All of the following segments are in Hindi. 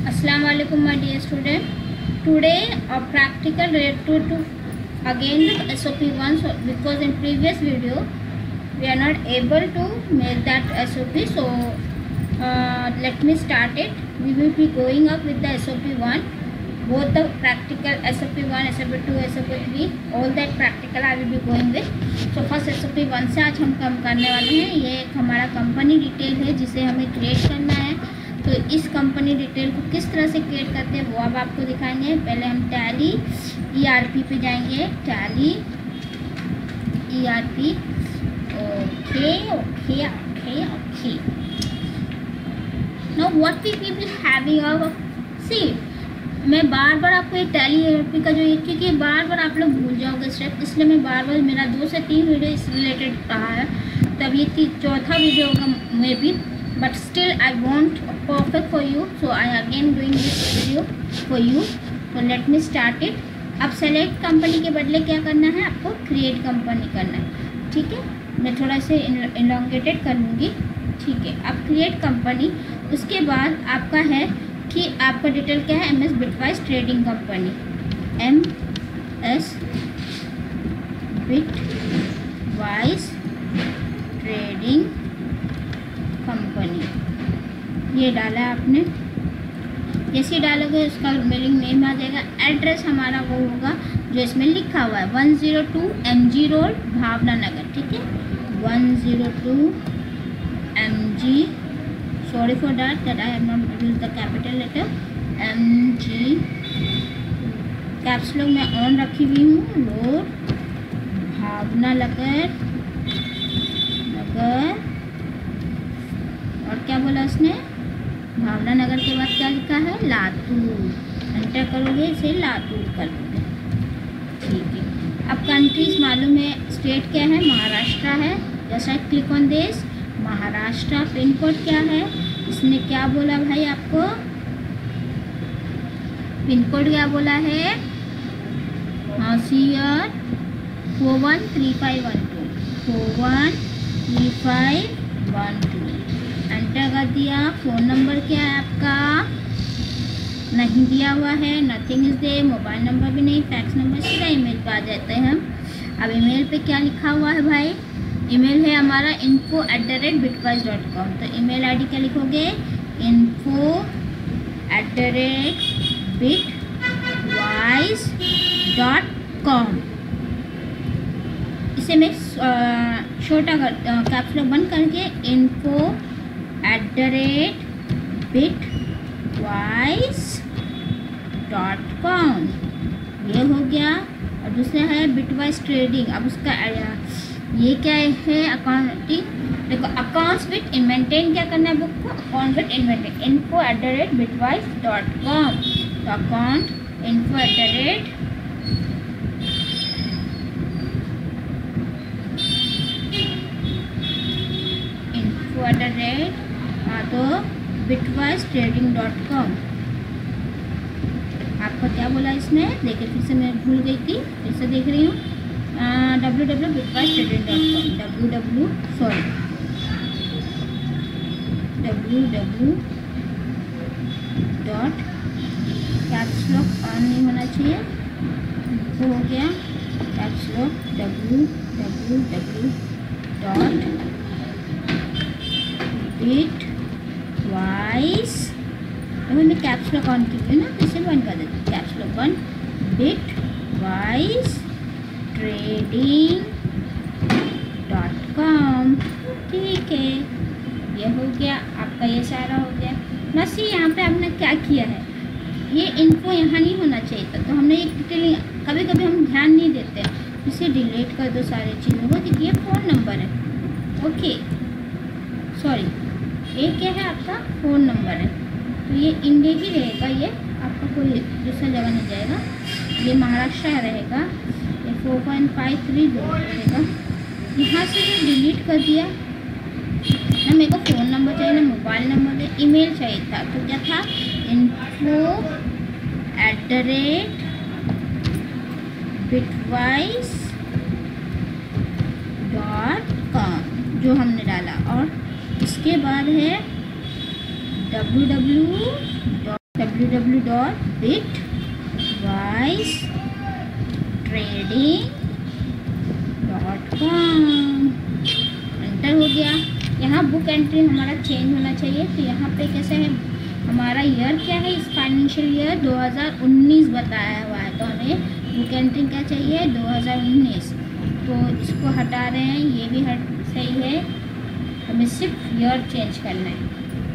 Assalamu alaikum my dear student. Today a practical related to again the SOP1 because in previous video we are not able to make that SOP, so let me start it. We will be going up with the SOP1, both the practical SOP1, SOP2, SOP3, all that practical I will be going with. So first SOP1 से आज हम काम करने वाले हैं। ये एक हमारा कंपनी डिटेल है जिसे हमें क्रिएट करना है। तो इस कंपनी डिटेल को किस तरह से क्रिएट करते हैं वो अब आपको दिखाएंगे। पहले हम टैली ERP पे जाएंगे। Tally ERP, okay. Now what we will be having our C. मैं बार बार आपको ये टैली ERP का जो ये, क्योंकि बार बार आप लोग भूल जाओगे स्टेप, इसलिए मैं बार बार, मेरा 2 से 3 वीडियो इस रिलेटेड रहा है, तब ये चौथा वीडियो होगा maybe, but still I want perfect for you, so I again doing this video for you. So let me start it. अब सेलेक्ट कंपनी के बदले क्या करना है, आपको क्रिएट कंपनी करना है। ठीक है, मैं थोड़ा से इलोंगेटेड कर लूँगी। ठीक है, अब क्रिएट कंपनी, उसके बाद आपका है कि आपका डिटेल क्या है, MS bitwise trading company, MS bitwise trading company, ये डाला है आपने। जैसे डालोगे उसका मेलिंग नेम आ जाएगा। एड्रेस हमारा वो होगा जो इसमें लिखा हुआ है, 102 MG रोड, भावना नगर। ठीक है, 102 MG, sorry for that I have not used the capital letter, MG caps lock मैं ऑन रखी हुई हूँ। रोड, भावना नगर, और क्या बोला उसने, भावना नगर के बाद क्या लिखा है, लातूर। एंटर करोगे इसे लातूर कर दोगे। ठीक है, अब कंट्रीज मालूम है, स्टेट क्या है, महाराष्ट्र है। जैसा click on this, Maharashtra. Pin code क्या है, इसने क्या बोला भाई आपको, पिन कोड क्या बोला है, होशियार 413512, 413512। एंटर कर दिया। फ़ोन नंबर क्या है आपका, नहीं दिया हुआ है, nothing is there. Mobile number भी नहीं, फैक्स नंबर, सीधा ईमेल पे आ जाते हैं हम। अब ईमेल पे क्या लिखा हुआ है भाई, ईमेल है हमारा info@bitwise.com। तो ईमेल आईडी क्या लिखोगे, info@bitwise.com। इसे मैं छोटा कैप्स लॉक बंद करके info@bitwise.com, ये हो गया। और दूसरा है बिटवाइस ट्रेडिंग। अब उसका ये क्या है, अकाउंटिंग। देखो, अकाउंट्स विथ मेंटेन क्या करना है बुक को, अकाउंट विथ मेंटेन, info@bitwise.com। तो अकाउंट info@ तो bitwise.trading.com। आपको क्या बोला इसने, देखिए फिर से मैं भूल गई थी, फिर से देख रही हूँ, www.bitwise.trading.com, www caps lock on नहीं होना चाहिए, वो हो गया कैप्स लॉक, www.bitwise, तो मैं कैप्स लॉक ऑन की थी ना, इसे बंद कर देती हूँ, कैप्स लॉक बंद, bitwise.trading.com। ठीक है, ये हो गया आपका, ये सारा हो गया। बस ये यहाँ पे आपने क्या किया है, ये इनको यहाँ नहीं होना चाहिए था, तो हमने एक डिटेल, कभी कभी हम ध्यान नहीं देते, इसे डिलीट कर दो सारी चीज़ों को, क्योंकि ये फ़ोन नंबर है। ओके, सॉरी, ये क्या है आपका फ़ोन नंबर है, तो ये इंडिया ही रहेगा, ये आपका कोई दूसरा जगह नहीं जाएगा, ये महाराष्ट्र रहेगा, ये 4.53 रहेगा। यहाँ से जो डिलीट कर दिया ना, मेरे को फ़ोन नंबर चाहिए ना, मोबाइल नंबर चाहिए, ईमेल चाहिए था, तो क्या था, info@bitwise.com जो हमने डाला। और इसके बाद है www www.bitwisetrading.com एंटर हो गया। यहाँ बुक एंट्री हमारा चेंज होना चाहिए। तो यहाँ पे कैसे है, हमारा ईयर क्या है, इस फाइनेंशियल ईयर 2019 बताया हुआ है, तो हमें बुक एंट्री क्या चाहिए, 2019। तो इसको हटा रहे हैं, ये भी सही है, हमें सिर्फ ईयर चेंज करना है।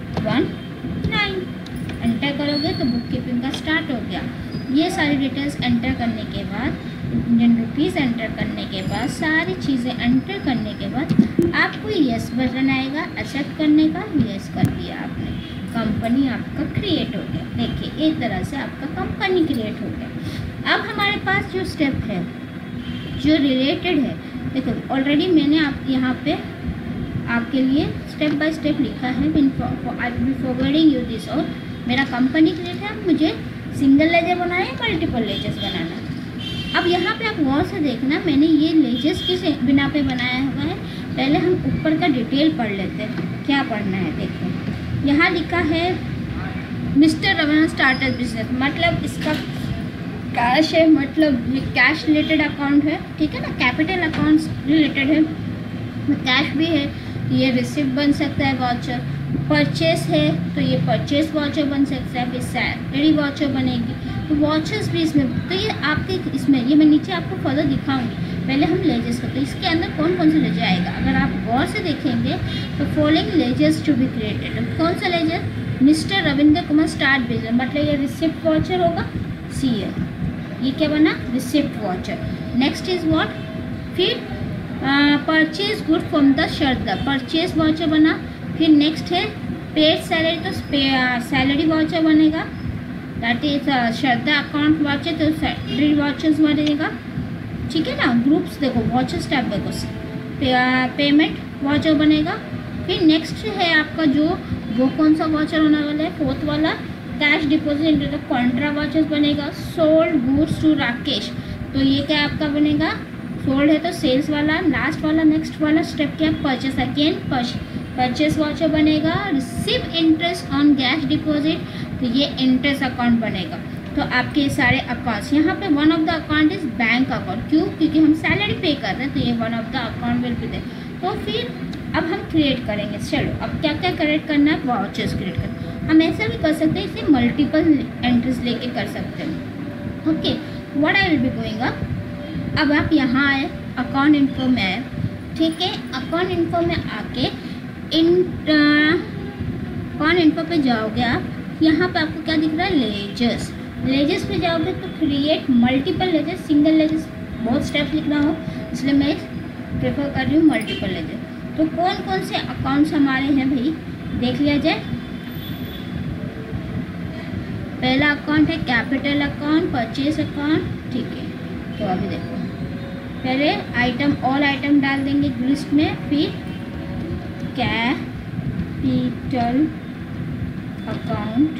19 एंटर करोगे तो बुक कीपिंग का स्टार्ट हो गया। ये सारी डिटेल्स एंटर करने के बाद, इंडियन रुपीज़ एंटर करने के बाद, सारी चीज़ें एंटर करने के बाद आपको यस बटन आएगा एक्सेप्ट करने का। यस कर दिया आपने, कंपनी आपका क्रिएट हो गया। देखिए एक तरह से आपका कंपनी क्रिएट हो गया। अब हमारे पास जो स्टेप है जो रिलेटेड है, देखो ऑलरेडी मैंने आप यहाँ पे आपके लिए स्टेप बाय स्टेप लिखा है। I will be forwarding you this. और मेरा कंपनी क्रिएट है, मुझे सिंगल लेजर बनाना है, मल्टीपल लेजर्स बनाना है। अब यहाँ पे आप गौर से देखना, मैंने ये लेजर्स किस बिना पे बनाया हुआ है। पहले हम ऊपर का डिटेल पढ़ लेते हैं, क्या पढ़ना है। देखो यहाँ लिखा है मिस्टर रवीना स्टार्टअप बिजनेस, मतलब इसका कैश है, मतलब ये कैश रिलेटेड अकाउंट है, ठीक है ना, कैपिटल अकाउंट्स रिलेटेड है, कैश भी है, ये रिसिप्ट बन सकता है, वाउचर। परचेस है तो ये परचेस वाउचर बन सकता है, फिर सैलरी वाउचर बनेगी, तो वाउचर्स भी इसमें। तो ये आपके इसमें, ये मैं नीचे आपको फर्दर दिखाऊंगी। पहले हम लेजर्स करते हैं, इसके अंदर कौन कौन सा लेजर आएगा। अगर आप गौर से देखेंगे तो following ledgers to be created. कौन सा ledger, mister Ravindra Kumar start business, मतलब ये रिसिप्ट वाउचर होगा, CL, ये क्या बना, receipt voucher. Next is what, फिर purchase good from the Shraddha, purchase voucher बना। फिर नेक्स्ट है पेड सैलरी, तो सैलरी वाउचर बनेगा, that is Shraddha account voucher, तो सैलरी वाउचर्स बनेगा, ठीक है ना। ग्रुप्स देखो, वाउचर्स टैब देखो, पेमेंट वाउचर बनेगा। फिर नेक्स्ट है आपका जो वो कौन सा वाउचर होने वाला है, फोर्थ वाला, कैश डिपॉजिट तो कॉन्ट्रा वाउचर्स बनेगा। सोल्ड गुड्स टू राकेश, तो ये क्या आपका बनेगा, सोल्ड है तो सेल्स वाला। लास्ट वाला नेक्स्ट वाला स्टेप क्या, परचेस, अगेन परचेस वाउचर बनेगा। Receive interest on cash deposit, तो ये इंटरेस्ट अकाउंट बनेगा। तो आपके सारे अकाउंट्स यहाँ पे one of the account is bank account, क्यों, क्योंकि हम सैलरी पे कर रहे हैं, तो ये one of the account will be there. तो फिर अब हम क्रिएट करेंगे। चलो अब क्या क्या क्रिएट करना है, वाउचर्स क्रिएट करना। हम ऐसा भी कर सकते हैं, इसे मल्टीपल एंट्रीज लेके कर सकते हैं। Okay, what I will be going up. अब आप यहाँ आए, अकाउंट इन्फो में आए, ठीक है। अकाउंट इन्फो में आके अकाउंट इन्फो पे जाओगे आप, यहाँ पे आपको क्या दिख रहा है, लेजर्स। लेजर्स पे जाओगे तो create multiple ledgers, single ledgers बहुत स्टेप्स लिखना हो, इसलिए मैं प्रेफर कर रही हूँ मल्टीपल लेजर। तो कौन कौन से अकाउंट्स हमारे हैं भाई, देख लिया जाए। पहला अकाउंट है कैपिटल अकाउंट, परचेस अकाउंट, ठीक है। तो अभी देखो, पहले आइटम, ऑल आइटम डाल देंगे लिस्ट में, फिर कैपिटल अकाउंट,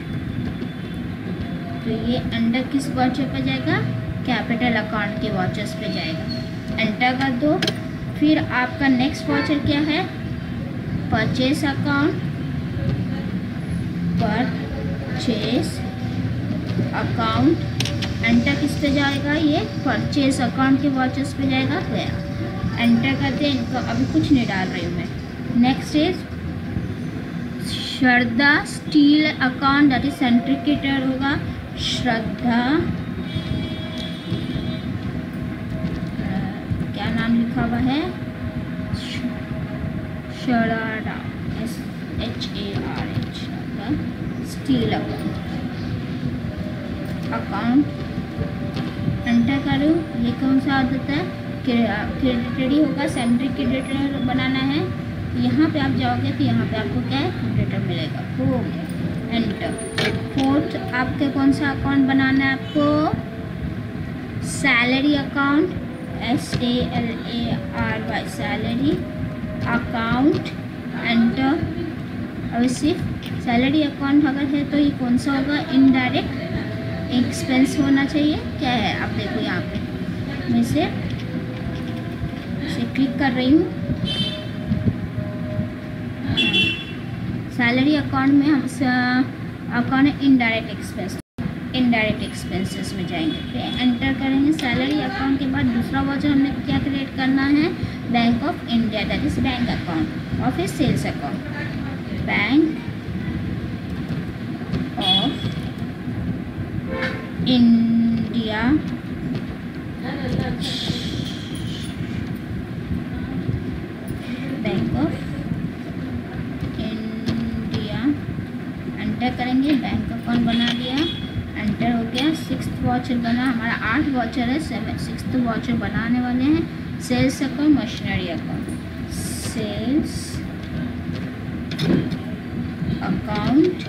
तो ये अंडर किस वाउचर पे जाएगा, कैपिटल अकाउंट के वाउचर्स पे जाएगा। एंटर कर दो। फिर आपका नेक्स्ट वाउचर क्या है, purchase account, purchase account, enter किस पे जाएगा, ये परचेस अकाउंट के वाउचर्स पे जाएगा, गया। एंटर करते हैं, इनका अभी कुछ नहीं डाल रही हूँ मैं। Next is Shraddha steel account, that is सेंट्रिकेटर होगा, श्रद्धा, क्या नाम लिखा हुआ है, Shraddha, SHARH, steel account. Enter करो, ये कौन सा आदत है, क्रेडिटेड ही होगा, सेंट्रिक क्रेडिटर बनाना है। यहाँ पे आप जाओगे तो यहाँ पे आपको क्या है, क्रेडिटर मिलेगा, हो गया। एंटर। फोर्थ आपके कौन सा अकाउंट बनाना है आपको, salary account, SALARY, salary account. Enter. अब सिर्फ सैलरी अकाउंट अगर है तो ये कौन सा होगा, इनडायरेक्ट एक्सपेंस होना चाहिए। क्या है आप देखो, यहाँ पे मैं इसे क्लिक कर रही हूँ। सैलरी अकाउंट में हम account indirect expense, indirect expenses में जाएंगे, फिर एंटर करेंगे सैलरी अकाउंट के बाद दूसरा वाउचर हमने क्या क्रिएट करना है, bank of India, that is bank account, और फिर sales account, bank of India bank of India, enter करेंगे, बैंक अकाउंट बना दिया, एंटर हो गया, 6th वाउचर बना, हमारा 8 वाउचर है, 6th वाउचर बनाने वाले हैं, sales account, machinery account, sales account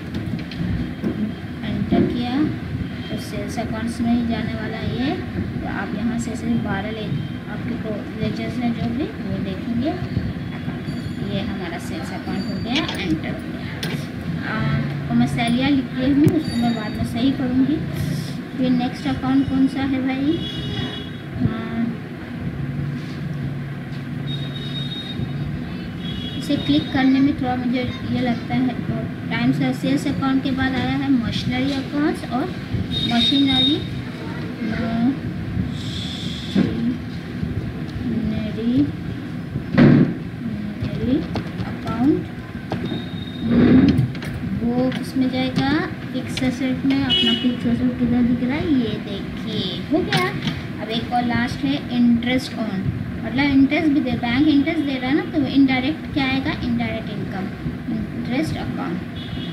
enter किया तो सेल्स अकाउंट्स में ही जाने वाला है ये, तो आप यहाँ से सिर्फ 12 ले आपके को लेजर्स हैं जो भी वो देखेंगे अकाउंट, ये हमारा सेल्स अकाउंट हो गया, एंटर हो गया। तो मैं सैलिया लिख रही हूँ, उसको मैं बाद में सही करूँगी। फिर नेक्स्ट अकाउंट कौन सा है भाई, इसे क्लिक करने में थोड़ा मुझे ये लगता है तो टाइम से। सेल्स अकाउंट के बाद आया है मशीनरी अकाउंट्स और मशीनरी अकाउंट, वो किसमें जाएगा, फिक्स एसेट में, अपना फिक्स एसेट किधर दिख रहा है, ये देखिए हो गया। अब एक और लास्ट है इंटरेस्ट ऑन, मतलब इंटरेस्ट भी दे, बैंक इंटरेस्ट दे रहा है ना, तो इनडायरेक्ट क्या आएगा, indirect income, interest account,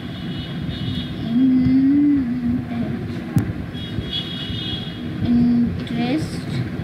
interest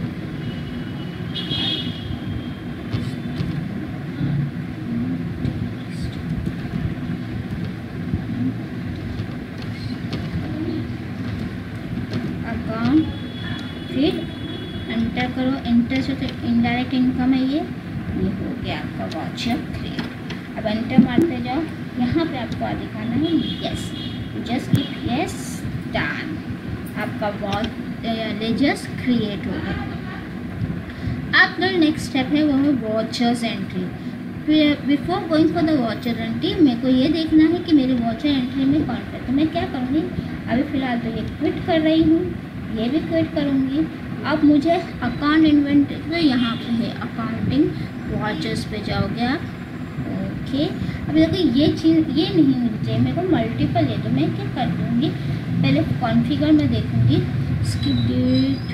account, फिर एंटर करो, इंटरेस्ट हो तो इनडायरेक्ट इनकम है ये हो गया आपका वाउचर क्रिएट। अब एंटर मारते जाओ, यहाँ पे आपको दिखाना है yes, just click yes, done, आपका लेजर्स क्रिएट हो गया। अब जो नेक्स्ट स्टेप है वो है vouchers entry. Before going for the voucher entry मेरे को ये देखना है कि मेरे वाउचर एंट्री में कौन सा, तो मैं क्या करूँगी, अभी फ़िलहाल तो ये क्विट कर रही हूँ, ये भी क्विट करूँगी। अब मुझे अकाउंट इन्वेंटरी, तो यहाँ पे है अकाउंटिंग वाउचर्स पे जाओगे आप, ओके। अब देखो ये चीज़ ये नहीं होनी चाहिए मेरे को, मल्टीपल है, तो मैं क्या कर दूँगी, पहले कॉन्फ़िगर में देखूँगी, स्किप डेट,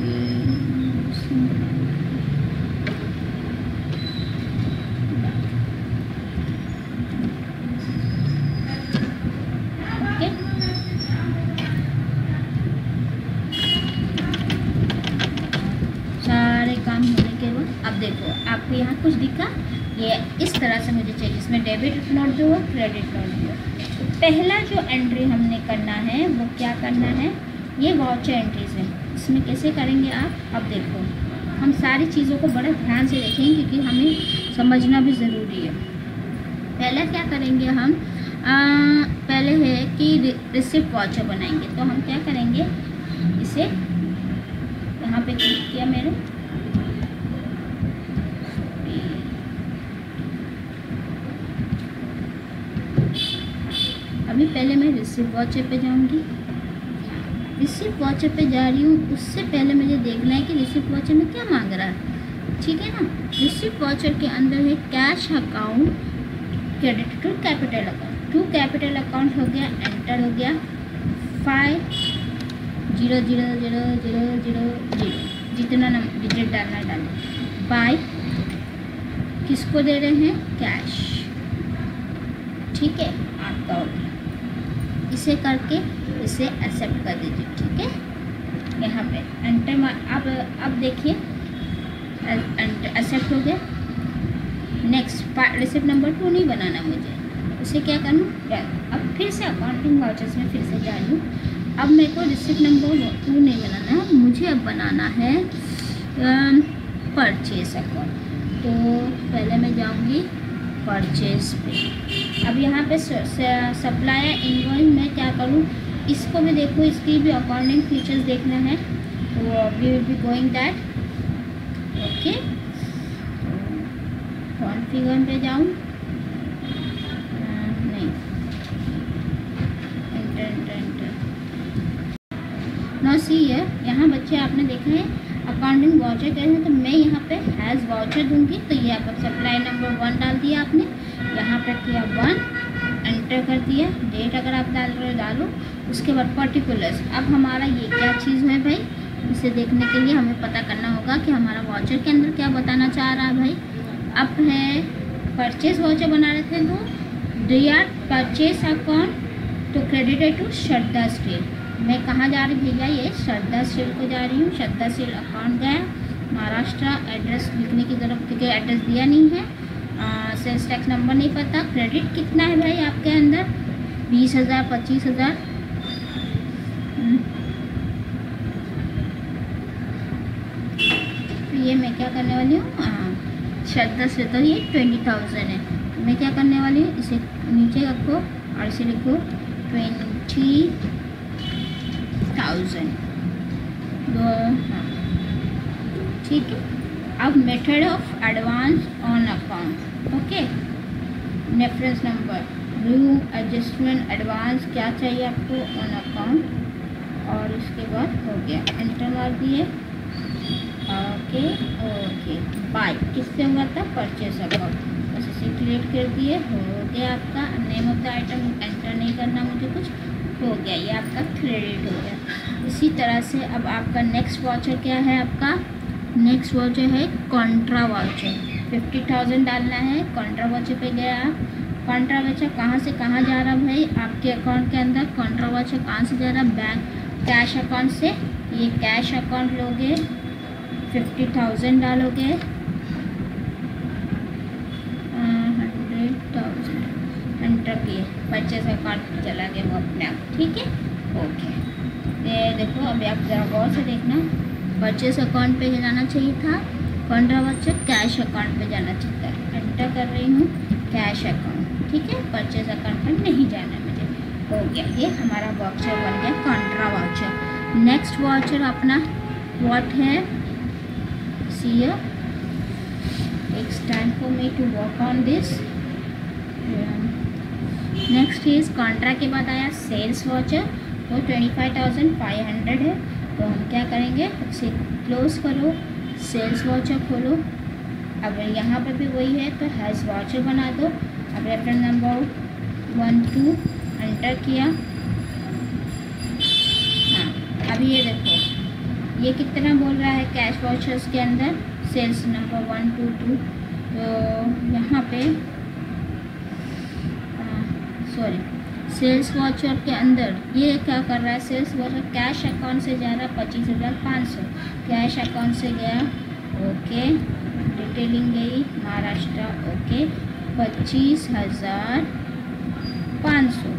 काम होने के बाद अब देखो आपको यहाँ कुछ दिखा, ये इस तरह से मुझे चाहिए, इसमें डेबिट नोट जो हो, क्रेडिट नोट जो हो। तो पहला जो एंट्री हमने करना है वो क्या करना है, ये वाउचर एंट्रीज है, इसमें कैसे करेंगे आप, अब देखो हम सारी चीज़ों को बड़ा ध्यान से देखेंगे क्योंकि हमें समझना भी ज़रूरी है। पहला क्या करेंगे हम, पहले है कि रिसिप्ट वाउचर बनाएंगे, तो हम क्या करेंगे, इसे यहाँ पे क्लिक किया मैंने, अभी पहले मैं रिसिप्ट वाउचर पे जाऊंगी, रिसिप्ट वाउचर पे जा रही हूँ, उससे पहले मुझे देखना है कि रिसिप्ट वाउचर में क्या मांग रहा है, ठीक है ना। रिसिप्ट वाउचर के अंदर है cash account, credit to capital account, to capital account हो गया, एंटर हो गया, 500000 जितना डिजिट डालना डालें, बाय किसको दे रहे हैं, कैश, ठीक है, आपका हो गया। इसे करके इसे एक्सेप्ट कर दीजिए, ठीक है, यहाँ पे एंटर। अब देखिए एक्सेप्ट हो गया। नेक्स्ट रिसिप्ट नंबर 2 नहीं बनाना मुझे, उसे क्या करना, अब फिर से अकाउंटिंग वाउचर्स में फिर से जा रही हूँ। अब मेरे को रिसिप्ट नंबर 2 नहीं बनाना है, मुझे अब बनाना है परचेस अकाउंट। तो पहले मैं जाऊँगी परचेज पे। अब यहाँ पे सप्लायर इनवॉइस में क्या करूँ, इसको भी देखो, इसकी भी अकाउंटिंग फीचर्स देखना है, तो we will be going that, okay. Configure पे जाऊँ, नहीं नो सी है, यहाँ बच्चे आपने देखे हैं अकाउंटिंग वाउचर कह रहे हैं, तो मैं यहाँ पे हैज़ वाउचर दूंगी। तो ये आपका सप्लाई नंबर 1 डाल दिया आपने, यहाँ पे किया 1, एंटर कर दिया। डेट अगर आप डाल रहे हो डालो, उसके बाद पर्टिकुलर्स। अब हमारा ये क्या चीज़ है भाई, इसे देखने के लिए हमें पता करना होगा कि हमारा वाउचर के अंदर क्या बताना चाह रहा है भाई। अब है परचेज वाउचर बना रहे थे, तो डियर परचेज अकाउंट तो क्रेडिटेड टू श्रद्धा स्टील। मैं कहाँ जा रही भैया, ये श्रद्धा स्टील को जा रही हूँ। श्रद्धा स्टील अकाउंट गया महाराष्ट्र, एड्रेस लिखने की ज़रूरत क्योंकि एड्रेस दिया नहीं है, सेल्स टैक्स नंबर नहीं पता। क्रेडिट कितना है भाई आपके अंदर, 20,000 25,000। तो ये मैं क्या करने वाली हूँ, श्रद्धा से तो ये 20,000 है। तो मैं क्या करने वाली हूँ, इसे नीचे रखो और इसे लिखो 20,000। हाँ ठीक है। अब method of advance on account, okay. Reference number, new adjustment advance क्या चाहिए आपको ऑन अकाउंट, और उसके बाद हो गया, एंटर मार दिए। ओके ओके, बाय किससे हुआ था, परचेस अकाउंट, बस इसे क्रिएट कर दिए, हो गया आपका। Name of the item enter नहीं करना मुझे कुछ, हो गया, ये आपका क्रेडिट हो गया। इसी तरह से अब आपका नेक्स्ट वाउचर क्या है, आपका नेक्स्ट वाउचर है कॉन्ट्रा वाउचर। 50,000 डालना है, कॉन्ट्रा वाउचर पे गया। कॉन्ट्रा वाउचर कहाँ से कहाँ जा रहा भाई, आपके अकाउंट के अंदर कॉन्ट्रा वाउचर कहाँ से जा रहा, बैंक कैश अकाउंट से। ये कैश अकाउंट लोगे, 50,000 डालोगे, 100,000 एंटर किए, परचेस अकाउंट में चला गया वो अपने आप, ठीक है, ओके। ये देखो अभी आप ज़रा गौर से देखना, परचेस अकाउंट पे जाना चाहिए था, कॉन्ट्रा वाउचर कैश अकाउंट पे जाना चाहिए था। एंटर कर रही हूँ कैश अकाउंट, ठीक है, परचेस अकाउंट पर नहीं जाना मुझे, हो गया। ये हमारा वाउचर बन गया कॉन्ट्रा वाउचर। नेक्स्ट वाउचर अपना व्हाट है, see it's time for me to work on this. Next is contra के बाद आया सेल्स वाउचर, तो 25,500 है। तो हम क्या करेंगे, इसे क्लोज करो, सेल्स वाउचर खोलो। अब यहाँ पर भी वही है, तो हैज़ वाउचर बना दो। अब रेफरेंस नंबर 1 2 एंटर किया। हाँ अब ये देखो ये कितना बोल रहा है कैश वाउचर्स के अंदर, सेल्स नंबर 1 2 2। तो यहाँ पे सॉरी सेल्स वाउचर के अंदर ये क्या कर रहा है, सेल्स वाउचर कैश अकाउंट से जा रहा है 25,500, कैश अकाउंट से गया, ओके, डिटेलिंग गई महाराष्ट्र, ओके, 25,500,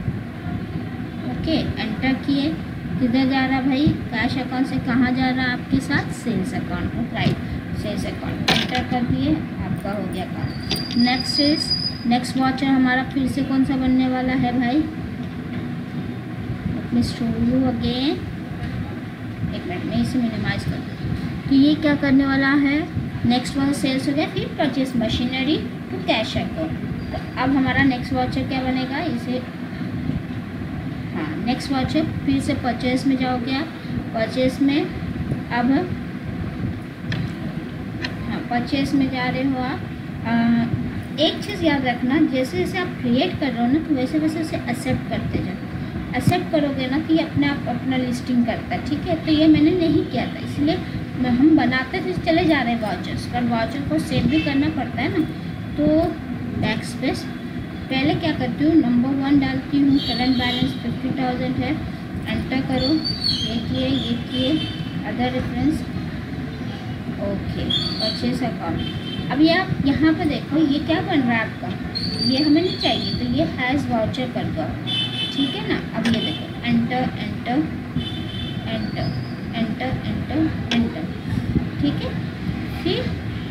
ओके, एंटर किए। किधर जा रहा भाई, कैश अकाउंट से कहाँ जा रहा है आपके साथ, sales account, right, sales account enter कर दिए, आपका हो गया काम। नेक्स्ट इज नेक्स्ट वाउचर हमारा फिर से कौन सा बनने वाला है भाई, let me show you again, एक मिनट में इसे मिनिमाइज कर दूँ। तो ये क्या करने वाला है, नेक्स्ट वाउचर सेल्स हो गया, फिर purchase machinery to cash account. तो अब हमारा नेक्स्ट वाउचर क्या बनेगा, इसे हाँ नेक्स्ट वाउचर फिर से परचेस में जाओगे आप, परचेस में अब हाँ परचेस में जा रहे हो आप। एक चीज़ याद रखना, जैसे जैसे आप क्रिएट कर रहे हो ना, तो वैसे वैसे उसे एक्सेप्ट करते जाओ। एक्सेप्ट करोगे ना तो ये अपने आप अपना लिस्टिंग करता है, ठीक है। तो ये मैंने नहीं किया था, इसलिए हम बनाते थे चले जा रहे हैं वाउचर्स, पर वाउचर को सेव भी करना पड़ता है ना। तो बैक स्पेस पहले क्या करती हूँ, नंबर 1 डालती हूँ, करंट बैलेंस 50,000 है, एंटर करो, ये किए, other reference, okay, purchase account. अभी आप यहाँ पे देखो ये क्या बन रहा है आपका, ये हमें नहीं चाहिए, तो ये हैज़ वाउचर कर दो, ठीक है ना। अब ये देखो enter enter enter enter enter enter, ठीक है। फिर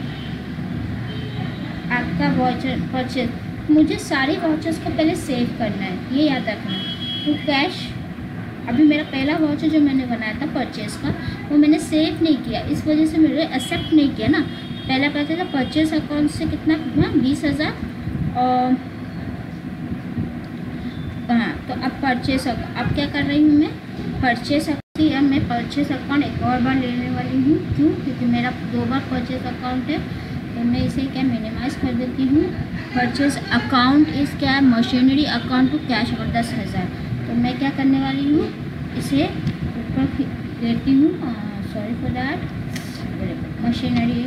आपका वाउचर परचेज, मुझे सारे वाउचर्स को पहले सेव करना है, ये याद रखना। तो कैश अभी मेरा पहला वाउचर जो मैंने बनाया था परचेज का, वो मैंने सेव नहीं किया, इस वजह से मेरे एक्सेप्ट नहीं किया ना। पहला कहते था परचेस अकाउंट से कितना हुआ, 20,000, और हाँ तो अब परचेस अब क्या कर रही हूँ मैं, परचेस अब मैं परचेस अकाउंट एक और बार लेने वाली हूँ। क्यों? क्योंकि मेरा 2 बार परचेस अकाउंट है, तो मैं इसे क्या मिनिमाइज़ कर देती हूँ। परचेस अकाउंट इस क्या है, मशीनरी अकाउंट टू कैश और 10,000। तो मैं क्या करने वाली हूँ, इसे ऊपर देती हूँ। सॉरी फॉर दैट, मशीनरी,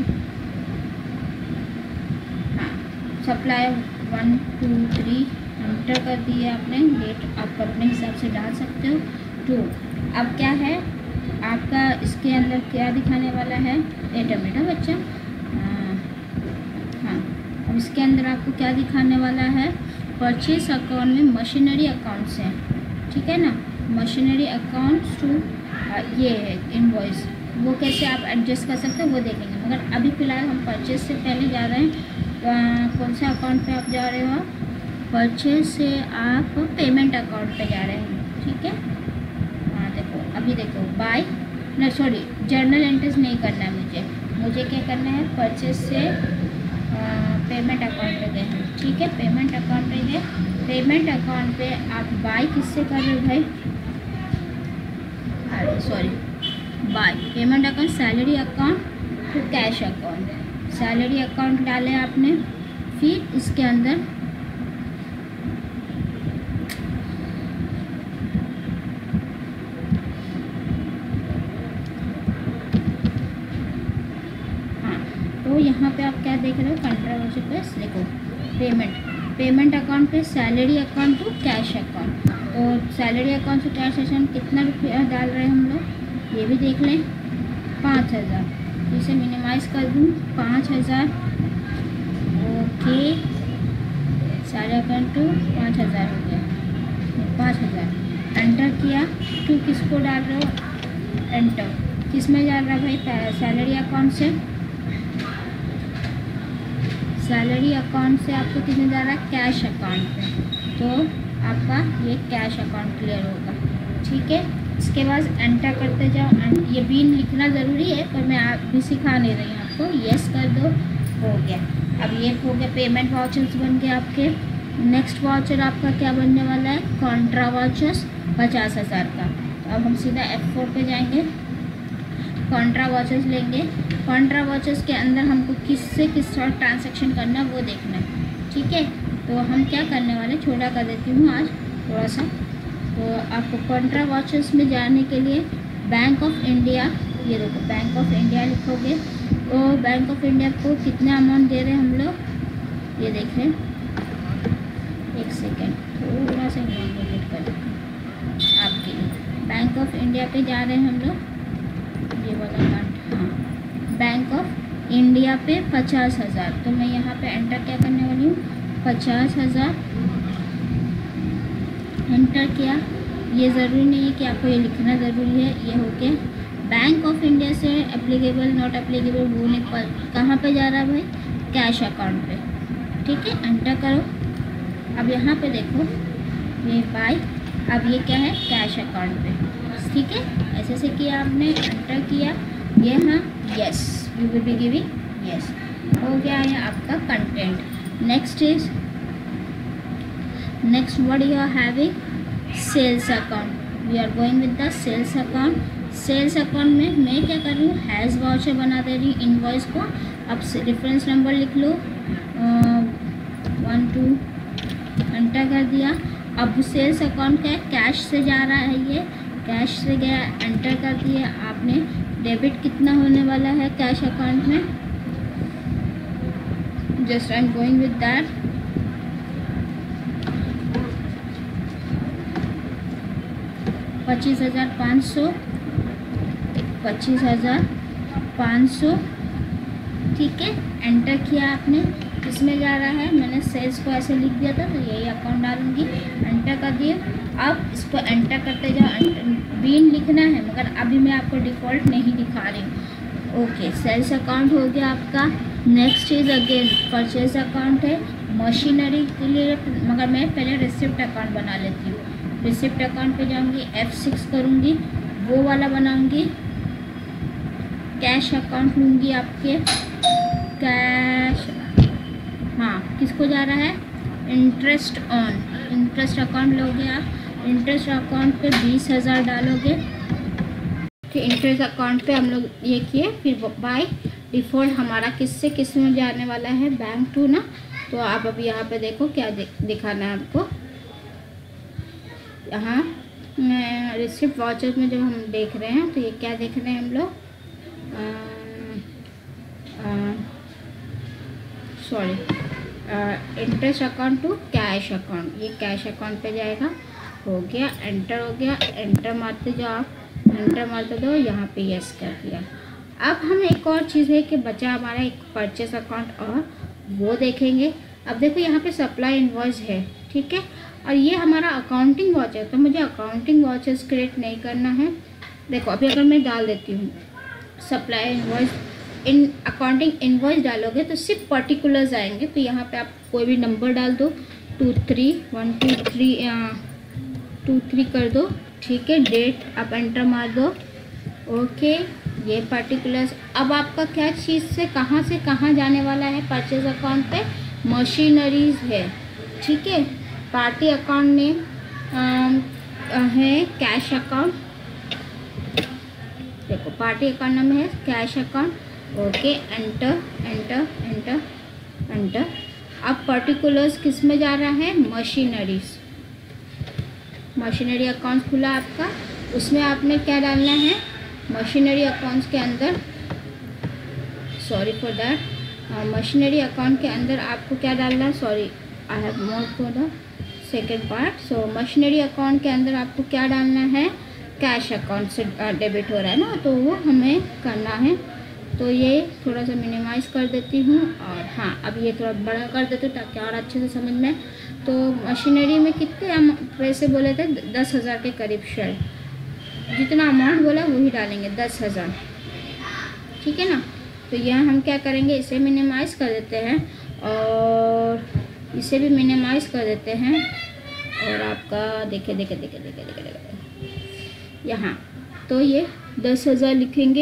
हाँ, सप्लाई 1 2 3 एंटर कर दिए आपने। डेट आप अपने हिसाब से डाल सकते हो। 2 अब क्या है आपका, इसके अंदर क्या दिखाने वाला है, बेटा बच्चा, हाँ, अब इसके अंदर आपको क्या दिखाने वाला है, परचेस अकाउंट में मशीनरी अकाउंट्स है, ठीक है ना। मशीनरी अकाउंट्स टू ये है इनवॉइस, वो कैसे आप एडजस्ट कर सकते हो वो देखेंगे। मगर अभी फ़िलहाल हम परचेस से पहले जा रहे हैं। कौन से अकाउंट पे आप जा रहे हो? परचेस से आप पेमेंट अकाउंट पे जा रहे हैं, ठीक है। हाँ देखो, अभी देखो बाय ना, सॉरी, जर्नल एंट्रीज नहीं करना है मुझे क्या करना है, परचेस से पेमेंट अकाउंट पे गए हैं, ठीक है। पेमेंट अकाउंट पे गए, पेमेंट अकाउंट पे आप बाय किससे कर रहे हो भाई, अरे sorry, by payment account, salary account to cash account. Salary account डाले आपने, फिर इसके अंदर तो यहाँ पे आप क्या देख रहे हो, कंट्रोवर्सी पे देखो, पेमेंट अकाउंट पे salary account to cash account. तो सैलरी अकाउंट से कैश अकाउंट कितना रुपया डाल रहे हैं हम लोग, ये भी देख लें, 5,000। इसे मिनिमाइज़ कर दूँ, 5,000, ओके, सैलरी अकाउंट टू 5,000 हो गया, 5,000 एंटर किया। टू किसको डाल रहे हो, एंटर, किस में जा रहा है भाई, सैलरी अकाउंट से, सैलरी अकाउंट से आपको कितने जा रहा है, कैश अकाउंट पे। तो आपका ये कैश अकाउंट क्लियर होगा, ठीक है। इसके बाद एंटर करते जाओ, ये बिल लिखना ज़रूरी है पर मैं आप भी सिखा नहीं रही हूँ आपको। यस कर दो, हो गया। अब ये हो गया, पेमेंट वाउचर्स बन गए आपके। नेक्स्ट वाउचर आपका क्या बनने वाला है, कॉन्ट्रा वाउचर्स 50,000 का। तो अब हम सीधा F4 पे जाएंगे, कॉन्ट्रा वाउचर्स लेंगे। कॉन्ट्रा वाउचर्स के अंदर हमको किस तरह ट्रांजैक्शन करना है वो देखना है, ठीक है। तो हम क्या करने वाले, छोटा कर देती हूँ आज थोड़ा सा। तो आपको कॉन्ट्रा वाउचर्स में जाने के लिए बैंक ऑफ इंडिया, ये देखो बैंक ऑफ इंडिया लिखोगे। तो बैंक ऑफ इंडिया को कितना अमाउंट दे रहे हैं हम लोग, ये देख रहे हैं, एक सेकेंड, थोड़ा सा इन्वेट कर आपके लिए। बैंक ऑफ इंडिया पे जा रहे हैं हम लोग, ये वाला अकाउंट, हाँ, बैंक ऑफ इंडिया पे 50,000। तो मैं यहाँ पे एंटर क्या करने वाली हूँ, 50,000 एंटर किया। ये ज़रूरी नहीं है कि आपको ये लिखना ज़रूरी है, ये हो गया। बैंक ऑफ इंडिया से एप्लीकेबल नॉट एप्लीकेबल वो नहीं, पर कहाँ पे जा रहा है भाई, कैश अकाउंट पे, ठीक है। एंटर करो। अब यहाँ पे देखो ये बाय, अब ये क्या है, कैश अकाउंट पे, ठीक है। ऐसे से किया आपने, एंटर किया, ये हाँ, yes, you will be giving yes, हो गया है आपका content. Next what you are having, sales account. We are going with the sales account. Sales account में मैं क्या कर रही हूँ, हैज़ वाउचर बना दे रही हूँ इनवॉइस को। अब रेफरेंस नंबर लिख लो, 1 2 एंटर कर दिया। अब सेल्स अकाउंट का कैश से जा रहा है, ये कैश से गया, एंटर कर दिया आपने। डेबिट कितना होने वाला है कैश अकाउंट में, just I am going with that, 25,500, 25,500, ठीक है। एंटर किया आपने, इसमें जा रहा है, मैंने सेल्स को ऐसे लिख दिया था तो यही अकाउंट डालूंगी, एंटर कर दिए। अब इसको एंटर करते जाओ, बिन लिखना है मगर अभी मैं आपको डिफ़ॉल्ट नहीं दिखा रही हूँ, ओके। सेल्स अकाउंट हो गया आपका। Next is again purchase account है, मशीनरी के लिए, मगर मैं पहले रिसिप्ट अकाउंट बना लेती हूँ। रिसिप्ट अकाउंट पे जाऊँगी, F6 करूँगी, वो वाला बनाऊँगी। कैश अकाउंट लूँगी आपके, कैश, हाँ, किसको जा रहा है, इंटरेस्ट ऑन, इंटरेस्ट अकाउंट लोगे आप। इंटरेस्ट अकाउंट पे 20,000 डालोगे, फिर इंटरेस्ट अकाउंट पे हम लोग ये किए, फिर बाय डिफ़ॉल्ट हमारा किससे किस में जाने वाला है, बैंक टू ना। तो आप अब यहाँ पे देखो क्या दिखाना है आपको। यहाँ रिसिप्ट वाउचर्स में जब हम देख रहे हैं तो ये क्या देख रहे हैं हम लोग, sorry, interest account to cash account, ये कैश अकाउंट पे जाएगा। हो गया, एंटर हो गया, एंटर मारते जाओ आप, एंटर मारते दो, यहाँ पे यस कर दिया। अब हम एक और चीज़ है कि बचा हमारा एक परचेस अकाउंट, और वो देखेंगे। अब देखो यहाँ पे सप्लाई इनवॉइस है, ठीक है, और ये हमारा अकाउंटिंग वाउचर, तो मुझे अकाउंटिंग वाउचर्स क्रिएट नहीं करना है। देखो अभी अगर मैं डाल देती हूँ supply invoice, in accounting invoice डालोगे तो सिर्फ पर्टिकुलर्स आएंगे। तो यहाँ पे आप कोई भी नंबर डाल दो, 23 कर दो, ठीक है, डेट आप एंटर मार दो, ओके, ये पर्टिकुलर्स। अब आपका क्या चीज़ से कहाँ जाने वाला है परचेज अकाउंट पे, मशीनरीज है, ठीक है। पार्टी अकाउंट नेम है कैश अकाउंट, देखो पार्टी अकाउंट नेम है cash account, okay, enter enter enter enter. अब पर्टिकुलर्स किस में जा रहा है, मशीनरीज, मशीनरी अकाउंट खुला आपका, उसमें आपने क्या डालना है, मशीनरी अकाउंट्स के अंदर, sorry for that, machinery account के अंदर आपको क्या डालना है, sorry I have more for the second part. So machinery account के अंदर आपको क्या डालना है, कैश अकाउंट से डेबिट हो रहा है ना, तो वो हमें करना है। तो ये थोड़ा सा मिनिमाइज़ कर देती हूँ, और हाँ अब ये थोड़ा बड़ा कर देती हूँ ताकि और अच्छे से समझ में। तो मशीनरी में कितने पैसे बोले थे, 10,000 के करीब, शायद जितना अमाउंट बोला वही डालेंगे, 10,000, ठीक है ना। तो यहाँ हम क्या करेंगे, इसे मिनिमाइज़ कर देते हैं और इसे भी मिनिमाइज़ कर देते हैं, और आपका देखे यहाँ तो ये 10,000 लिखेंगे,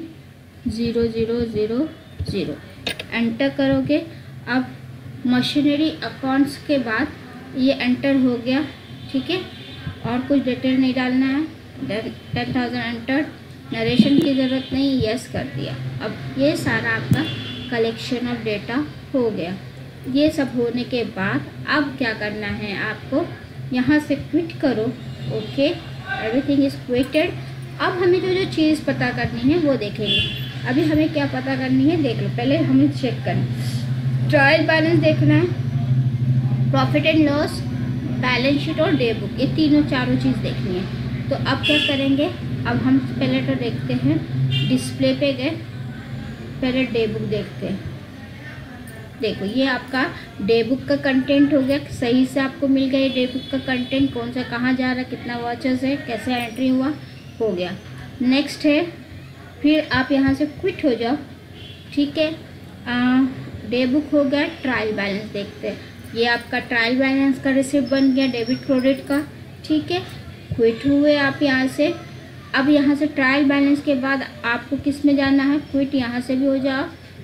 10,000 एंटर करोगे। अब मशीनरी अकाउंट्स के बाद ये एंटर हो गया, ठीक है, और कुछ डिटेल नहीं डालना है, 10,000 एंटर, नरेशन की ज़रूरत नहीं, यस कर दिया। अब ये सारा आपका कलेक्शन ऑफ डेटा हो गया। ये सब होने के बाद अब क्या करना है आपको, यहाँ से क्विट करो, ओके, एवरीथिंग इज़ क्विटेड। अब हमें जो चीज़ पता करनी है वो देखेंगे। अभी हमें क्या पता करनी है देख लो, पहले हमें चेक करना, ट्रायल बैलेंस देखना है, profit and loss, balance sheet और डे बुक, ये चारों चीज़ देखनी है। तो अब क्या करेंगे, अब हम पहले तो देखते हैं, डिस्प्ले पे गए, पहले डे बुक देखते हैं। देखो ये आपका डे बुक का कंटेंट हो गया, सही से आपको मिल गया डे बुक का कंटेंट, कौन सा कहाँ जा रहा है, कितना वाचर्स है, कैसे एंट्री हुआ, हो गया। नेक्स्ट है, फिर आप यहाँ से क्विट हो जाओ, ठीक है, डे बुक हो गया, ट्रायल बैलेंस देखते हैं। ये आपका ट्रायल बैलेंस का रिसिप्ट बन गया डेबिट क्रेडिट का, ठीक है, क्विट हुए आप यहाँ से। अब यहाँ से ट्रायल बैलेंस के बाद आपको किस में जाना है, क्विट, यहाँ से भी हो जाओ।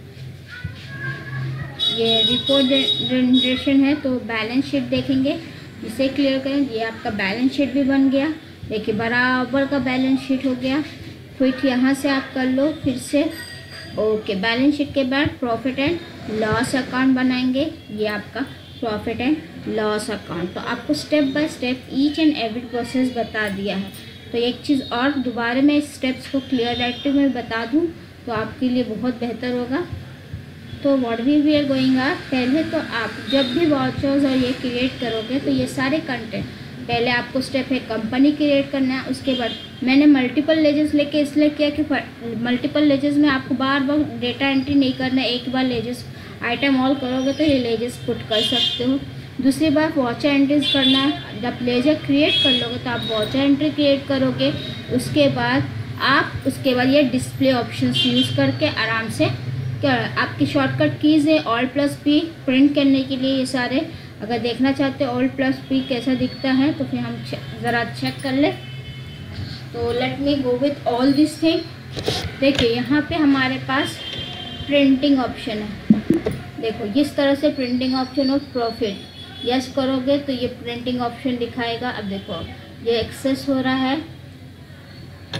ये रिपोर्ट जनरेशन है तो बैलेंस शीट देखेंगे, इसे क्लियर करें। ये आपका बैलेंस शीट भी बन गया, देखिए बराबर का बैलेंस शीट हो गया। क्विट यहाँ से आप कर लो फिर से, ओके। बैलेंस शीट के बाद प्रॉफिट एंड लॉस अकाउंट बनाएंगे, ये आपका प्रॉफिट एंड लॉस अकाउंट। तो आपको step by step each and every process बता दिया है। तो एक चीज़ और दोबारा मैं इस स्टेप्स को क्लियर डायरेक्टिव में बता दूं तो आपके लिए बहुत बेहतर होगा। तो व्हाट वी आर गोइंग आप, पहले तो आप जब भी वाउचर्स और ये क्रिएट करोगे तो ये सारे कंटेंट, पहले आपको स्टेप है कंपनी क्रिएट करना है। उसके बाद मैंने मल्टीपल लेजेस लेके इसलिए किया कि मल्टीपल लेजेस में आपको बार बार डेटा एंट्री नहीं करना है, एक बार लेजेस आइटम ऑल करोगे तो ये लेजेस पुट कर सकते हो। दूसरी बार वॉचर एंट्रीज करना है, जब लेजर क्रिएट कर लोगे तो आप वॉचर एंट्री क्रिएट करोगे। उसके बाद ये डिस्प्ले ऑप्शंस यूज़ करके आराम से आपकी शॉर्टकट कीज़ है Alt+P प्रिंट करने के लिए। ये सारे अगर देखना चाहते हो Alt+P कैसा दिखता है तो फिर हम ज़रा चेक कर ले। तो let me go with all this thing. देखिए यहाँ पे हमारे पास प्रिंटिंग ऑप्शन है, देखो इस तरह से printing option of profit, yes करोगे तो ये प्रिंटिंग ऑप्शन दिखाएगा। अब देखो ये एक्सेस हो रहा है,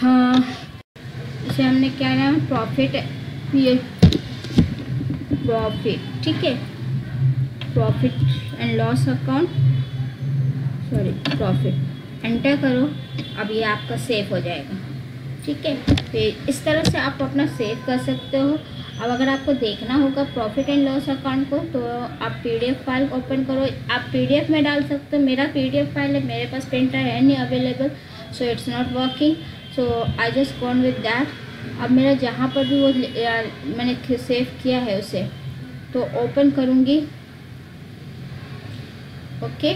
हाँ, इसे हमने क्या नाम प्रॉफिट, ये प्रॉफिट, ठीक है, profit and loss account, sorry profit, enter करो। अब ये आपका सेव हो जाएगा, ठीक है। तो इस तरह से आप अपना सेव कर सकते हो। अब अगर आपको देखना होगा प्रॉफिट एंड लॉस अकाउंट को, तो आप पीडीएफ फाइल ओपन करो। आप पीडीएफ में डाल सकते हो, मेरा पीडीएफ फाइल है, मेरे पास प्रिंटर है नहीं available, so it's not working, so I just gone with that. अब मेरा जहाँ पर भी वो मैंने सेव किया है उसे तो ओपन करूँगी, ओके।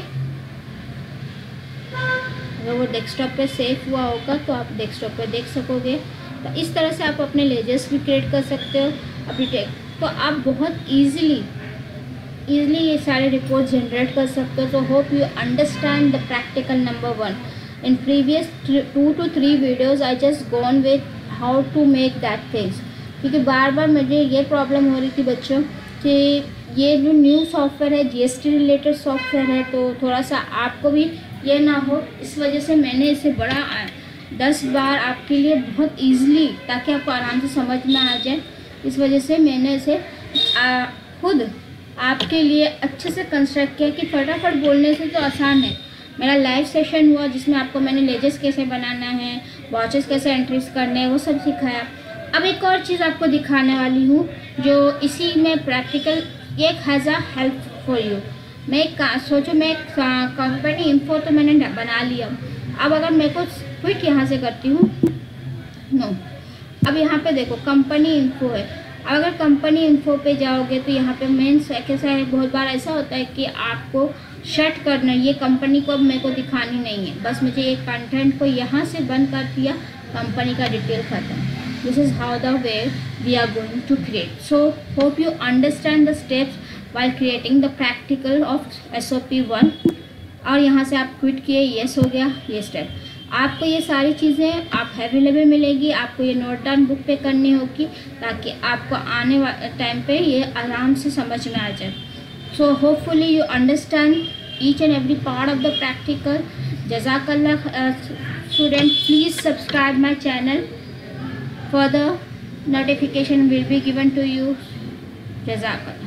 अगर वो डेस्कटॉप पे सेव हुआ होगा तो आप डेस्कटॉप पे देख सकोगे। तो इस तरह से आप अपने लेजर्स भी क्रिएट कर सकते हो अपनी तो आप बहुत इजीली ये सारे रिपोर्ट जनरेट कर सकते हो। तो hope you understand the practical number 1। In previous 2 to 3 videos I just gone with how to make that things, क्योंकि बार बार मुझे ये प्रॉब्लम हो रही थी बच्चों कि ये जो न्यू सॉफ्टवेयर है जीएसटी रिलेटेड सॉफ्टवेयर है, तो थोड़ा सा आपको भी ये ना हो, इस वजह से मैंने इसे बड़ा 10 बार आपके लिए बहुत ईजिली, ताकि आपको आराम से समझ में आ जाए, इस वजह से मैंने इसे खुद आपके लिए अच्छे से कंस्ट्रक्ट किया कि फटाफट बोलने से तो आसान है। मेरा लाइव सेशन हुआ जिसमें आपको मैंने लेजेस कैसे बनाना है, वॉचेस कैसे एंट्रीज करने हैं, वो सब सिखाया। अब एक और चीज़ आपको दिखाने वाली हूँ जो इसी में प्रैक्टिकल ये has a help for you. मैं सोचो मैं कंपनी इन्फो तो मैंने बना लिया। अब अगर मैं को क्विक यहाँ से करती हूँ, नो, अब यहाँ पे देखो कंपनी इन्फो है। अगर कंपनी इन्फो पे जाओगे तो यहाँ पे मेंस कैसा है, बहुत बार ऐसा होता है कि आपको शट करना, ये कंपनी को अब मेरे को दिखानी नहीं है, बस मुझे ये कंटेंट को यहाँ से बंद कर दिया, कंपनी का डिटेल खत्म। This is how the way we are going to create. So hope you understand the steps while creating the practical of SOP 1। और यहाँ से आप क्विट किए, यस हो गया ये स्टेप। आपको ये सारी चीज़ें आप अवेलेबल मिलेगी, आपको ये नोट डाउन बुक पे करनी होगी ताकि आपको आने वाले टाइम पे ये आराम से समझ में आ जाए। So hopefully you understand each and every part of the practical. जज़ाकल्लाह student, please subscribe my channel, for the notification will be given to you। जज़ाकल्लाह।